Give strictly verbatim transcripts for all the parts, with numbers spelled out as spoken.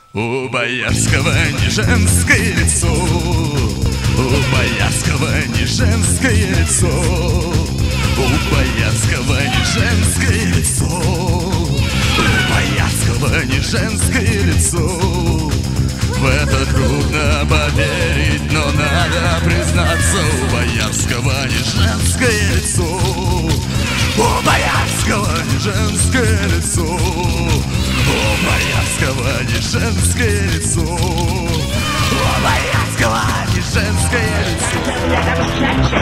У Боярского не женское лицо, у Боярского не женское лицо, у Боярского не женское лицо, у Боярского не женское лицо. В это трудно поверить, но надо признаться, у Боярского не женское лицо, у Боярского не женское лицо, у Боярского не женское лицо, у Боярского не женское лицо.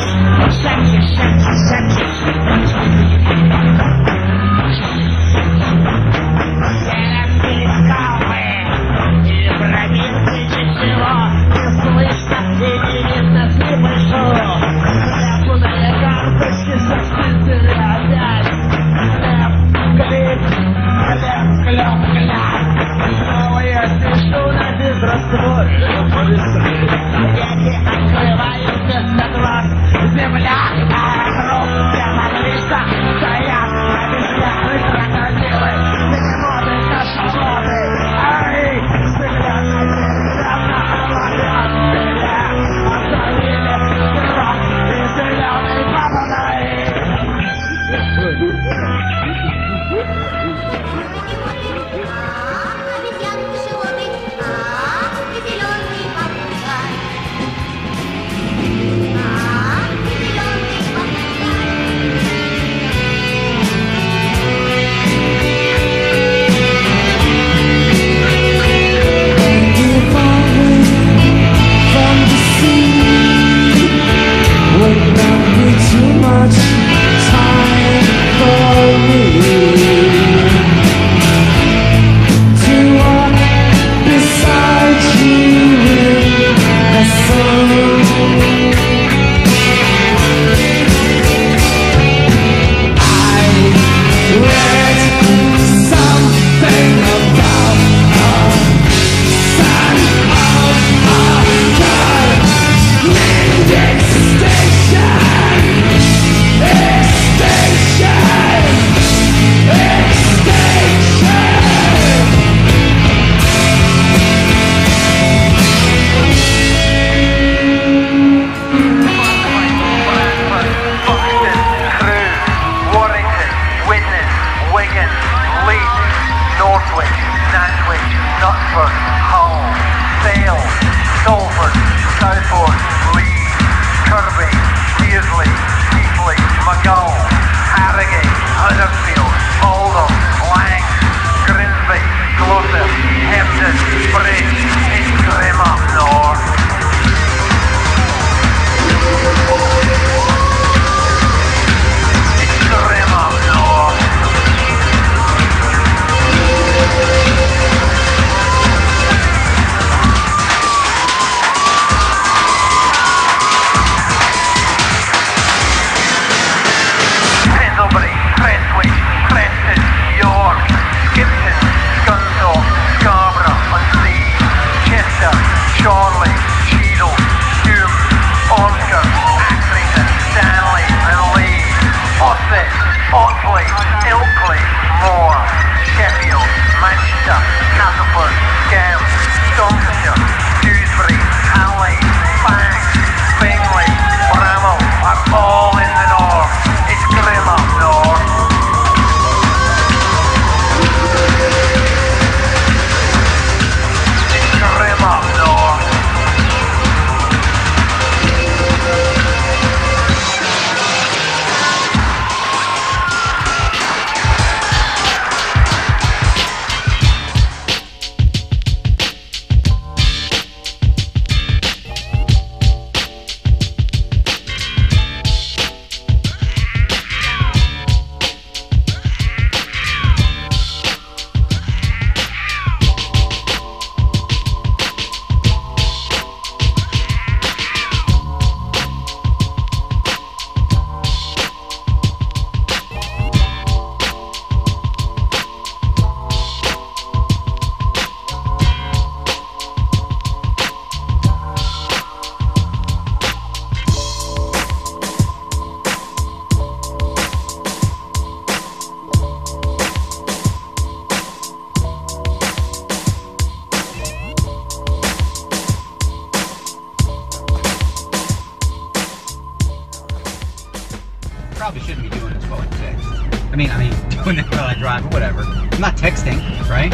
mean, I mean, doing it while I drive or whatever. I'm not texting, right?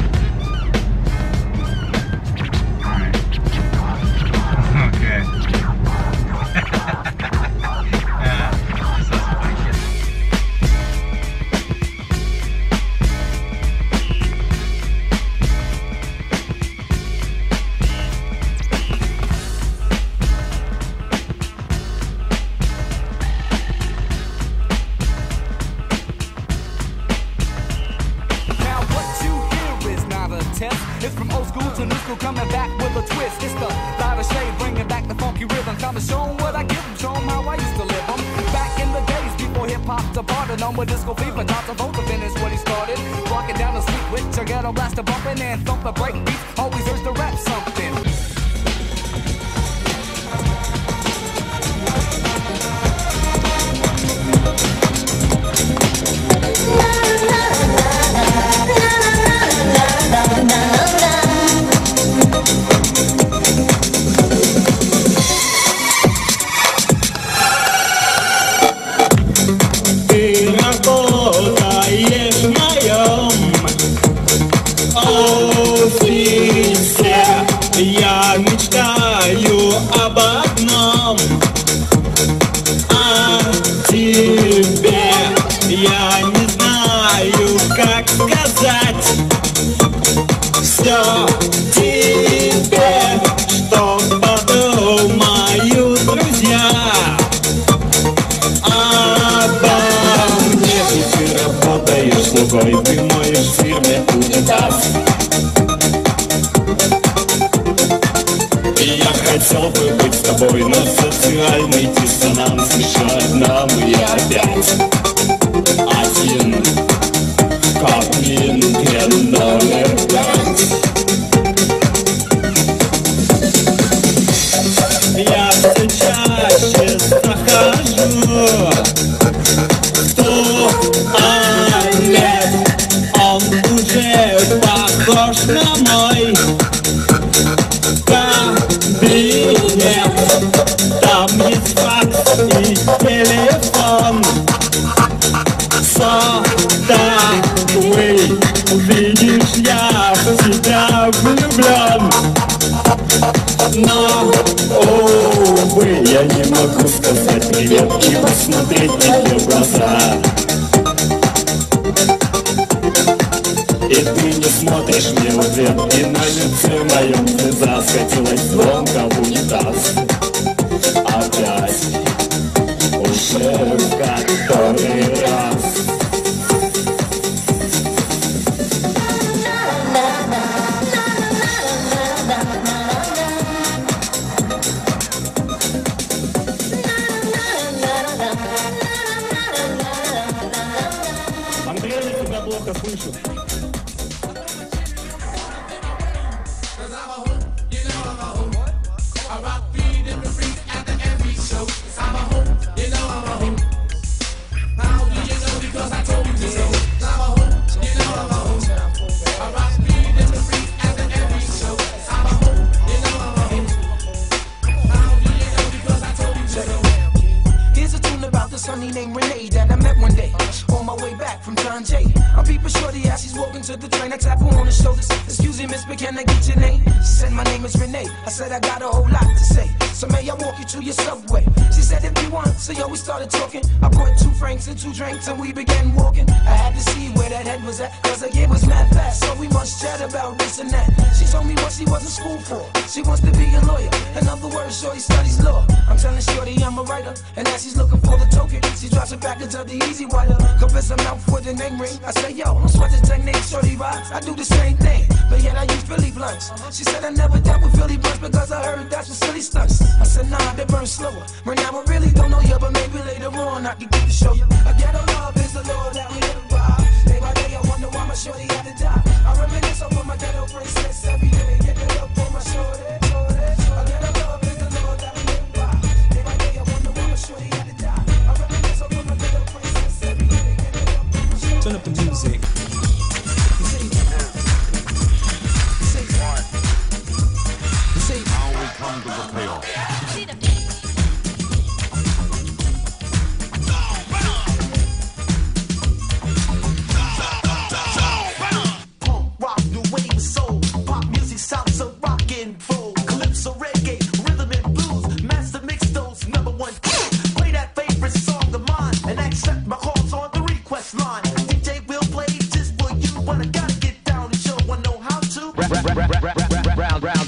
Alright. Okay. uh, this was funny shit. It's from old school to new school, coming back with a twist. It's the lighter shade, bringing back the funky rhythm. Time to show 'em what I give 'em, show 'em how I used to live 'em. Back in the days before hip-hop departed, on with disco fever, time to vote to finish what he started. Walking down the street with your ghetto blaster bumping and thump the break beats, always urge to rap something. Я мечтаю об одном, о тебе. Я не знаю, как сказать все тебе, что подумают друзья обо мне. Ты работаешь слугой, ты моешь в фирме унитаз. Я хотел бы быть с тобой, но социальный диссонанс мешает нам, и опять один Копенген номер пять. Я все чаще захожу в туалет, он уже похож на мой кабинет. Там есть факс и телефон сотовый. Видишь, я в тебя влюблен, но, увы, я не могу сказать привет и посмотреть тебе в глаза. И ты не смотришь мне в ответ, и на лице моем слеза скатилась звонко в унитаз. Опять, уже в который раз. Андрей, я тебя плохо слышу. Sunny named Renee that I met one day on my way back from John Jay. I'm peeping shorty as she's walking to the train. I tap her on the shoulders. Excuse me, miss, but can I get your name? She said my name is Renee. I said I got a whole lot to say, so may I walk you to your subway? She said if you want, so yo, we started talking. I bought two francs and two drinks and we began walking. I had to see where that head was at, cause the year was mad fast, so we must chat about this and that. She told me what she was in school for. She wants to be a lawyer. In other words, shorty studies law. I'm telling shorty I'm a writer, and as she's looking for the token, she drops it back into the easy wire. Confess I'm out for the name ring. I say, yo, don't sweat the technique, shorty rides. I do the same thing, but yet I use Philly blunts. She said I never dealt with Philly blunts because I heard that's for silly stunts. I said, nah, they burn slower. Right now I really don't know you, but maybe later on I can get to show you. A ghetto love is the law that we live by. Day by day I wonder why my shorty had to die. I reminisce over my ghetto princess every day. Get it up on my shorty. A ghetto love is the law that we live by. Day by day I wonder why my shorty had to die. I reminisce over my ghetto princess every day. Get it up on my shorty. Turn up the music. Now we come to the payoff. round, round.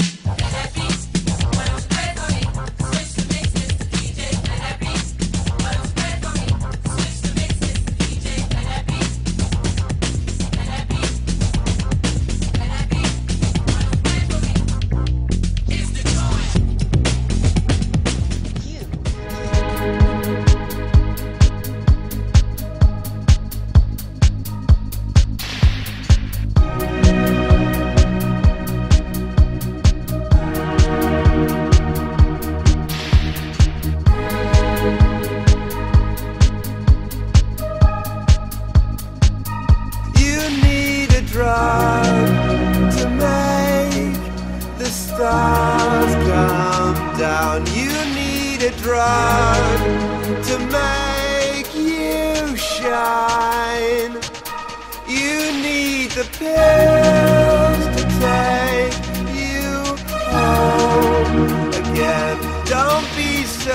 To make the stars come down, you need a drug to make you shine. You need the pills to take you home again. Don't be so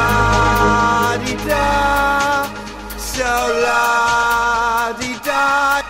la-di-da, so la-di-da.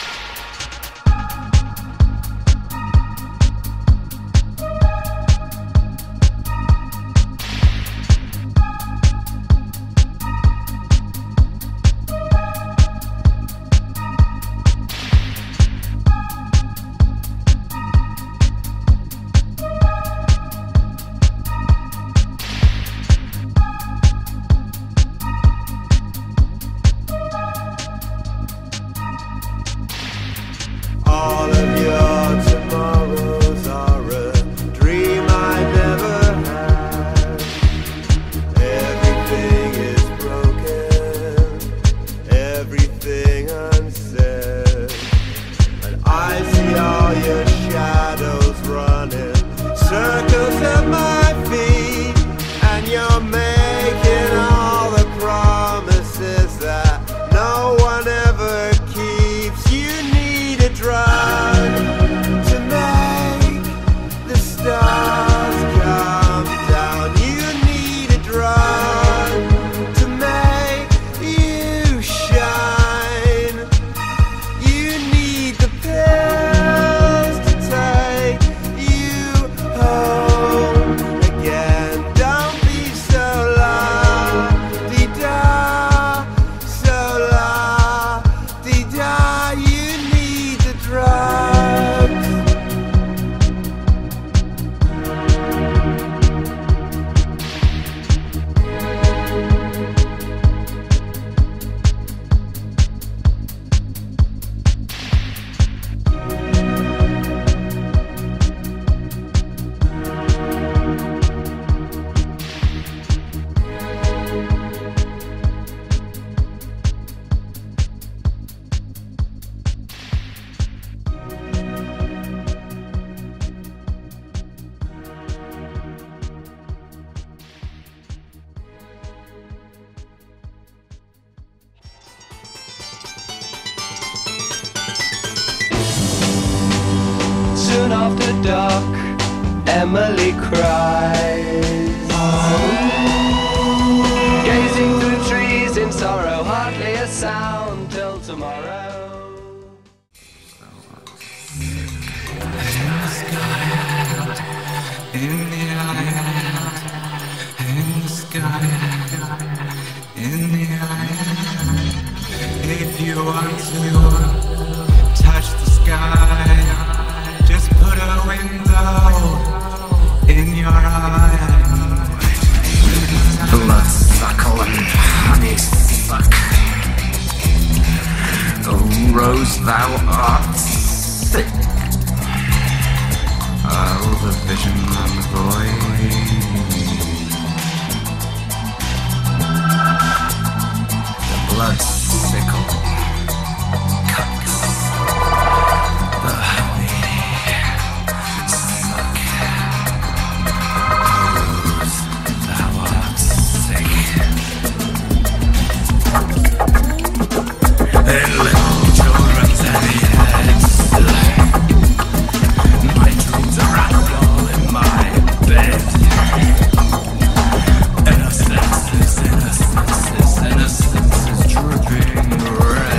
All of your tomorrows are a dream I never had. Everything is broken, everything unsaid. And I see all your shadows running circles at my feet. And you're making all the promises that no one ever keeps. You need a drug to make the stars come down. You need a drug to make you shine. You need the pills to take you home again. Don't be so la-di-da, so la-di-da. You need the drugs. Soon after dark, Emily cries, gazing through trees in sorrow, hardly a sound till tomorrow. In the island, in the sky, in the island. If you want to touch the sky, just put a window in your eye. Bloodsuckle and honeysuck. Oh, Rose, thou art sick. Oh, the vision and the void. The blood sickle cuts the honey suck. Rose, thou art sick. Then little children's heavy heads. My dreams are ragdoll in my bed. Innocences, innocences, innocences dripping red.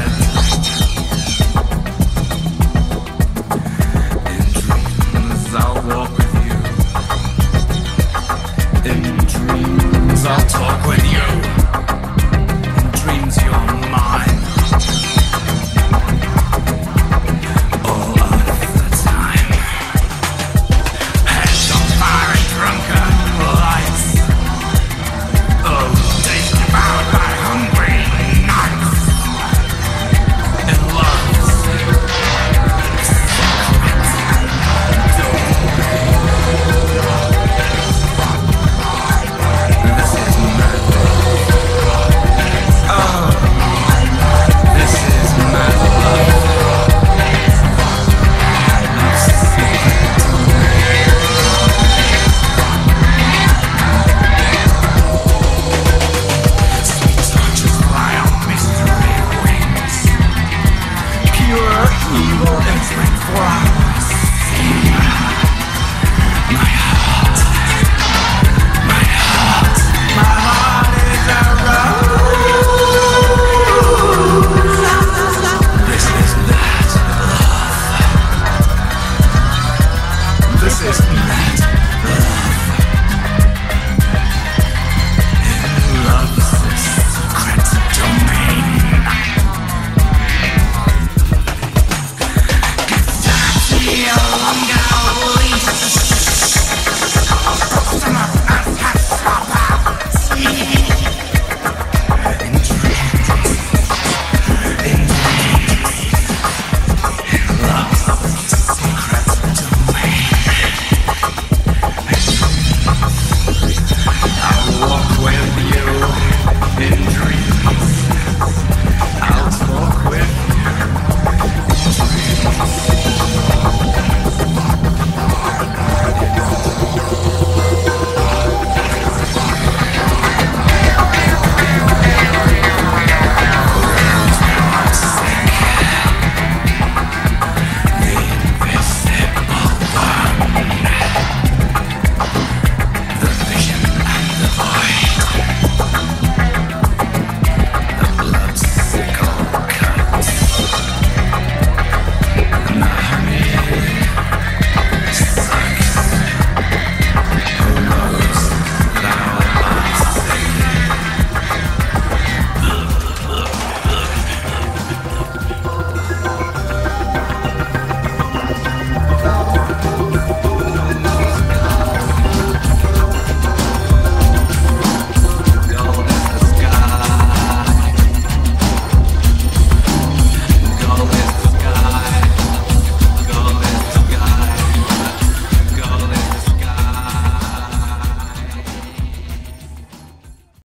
This is